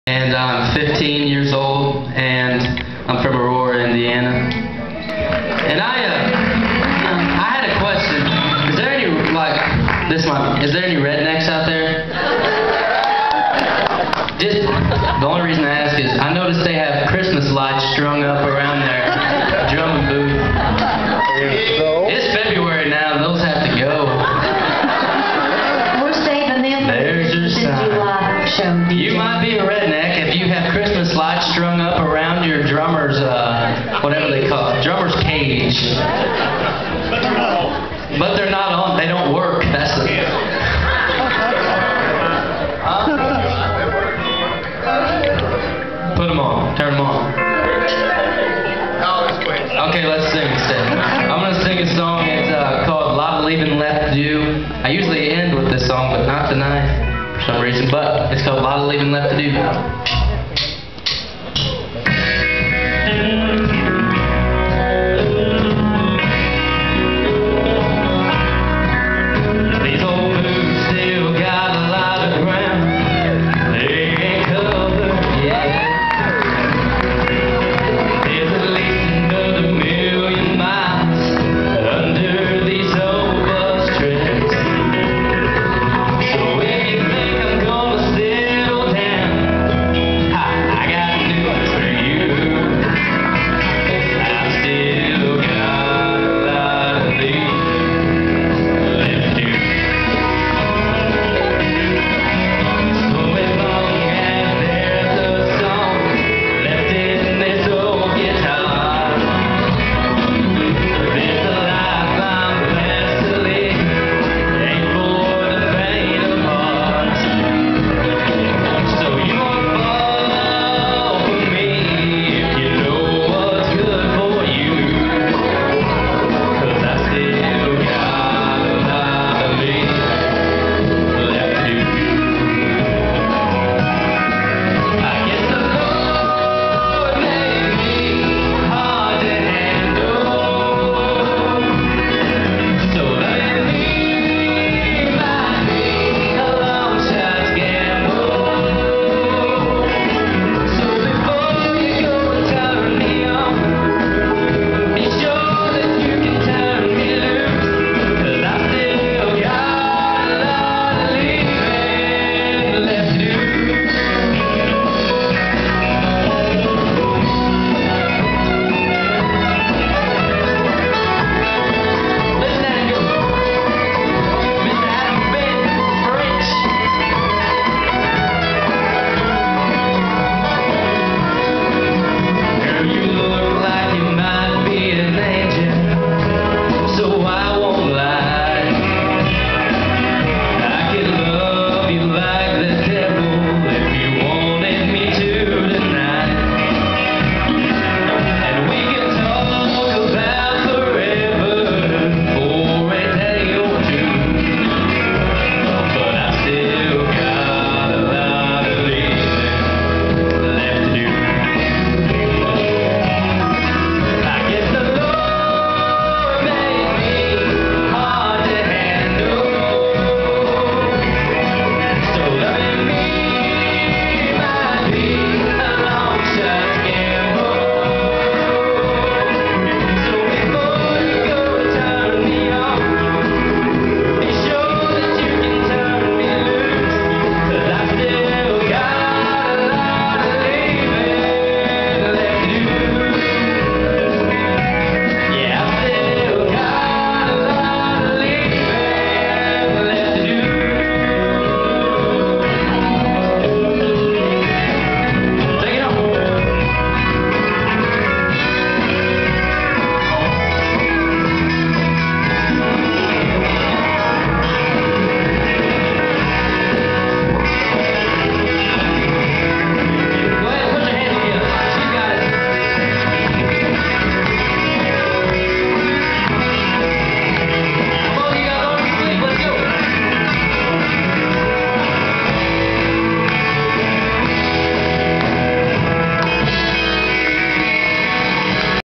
And I'm 15 years old, and I'm from Aurora, Indiana. And I had a question. Is there any is there any rednecks out there? Just the only reason I ask is I noticed they have Christmas lights strung up around their drum booth. It's February now; those have to go. We're saving them for the July show. You might be a redneck if you have Christmas lights strung up around your drummer's, whatever they call it, drummer's cage. But they're not on, they don't work. That's the... Put them on, turn them on. Okay, let's sing instead. I'm going to sing a song, it's called A Lot of Leaving Left to Do. I usually end with this song, but not tonight. For some reason, but it's called A Lot of Leaving Left to Do.